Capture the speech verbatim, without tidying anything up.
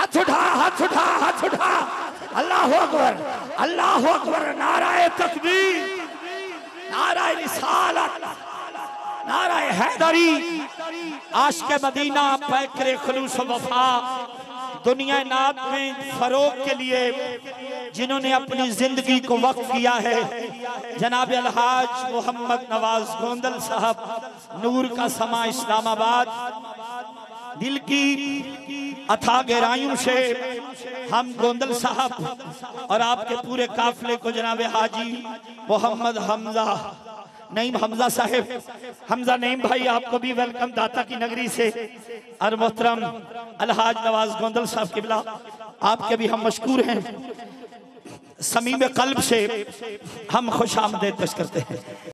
हाथ उठा, हाथ उठा, हाथ उठा। अल्लाह अकबर, अल्लाह अकबर। नाराए तकबीर, नाराए रिसालत, नाराए हैदरी। आशिक़े मदीना पैकरे खुलूस वफा दुनिया नात में फरोग के लिए जिन्होंने अपनी जिंदगी को वक्फ किया है, जनाब अलहाज मोहम्मद नवाज गोंदल साहब, नूर का समा इस्लामाबाद। दिल की अथाह गहराइयों से हम गोंदल साहब और आपके पूरे काफिले को जनाब हाजी मोहम्मद हमजा नईम हमजा साहिब, हमजा नईम भाई, आपको भी वेलकम दाता की नगरी से। और मोहतरम अलहाज नवाज गोंदल साहब किबला, आपके भी हम मशकूर हैं। समीम कल्ब से हम खुश आमदेद पेश करते हैं।